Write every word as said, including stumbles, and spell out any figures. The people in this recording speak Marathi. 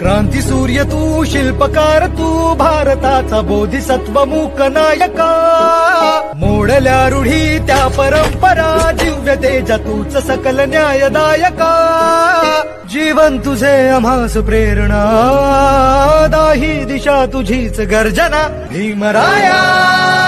क्रांती सूर्य तू, शिल्पकार तू, भारताचा बोधिसत्व मूक नायका. मोडल्या रूढी त्या परंपरा, दिव्य तेजा तूच सकल न्यायदायका. जीवन तुझे आम्हास प्रेरणा, दाही दिशा तुझीच गर्जना. भीमराया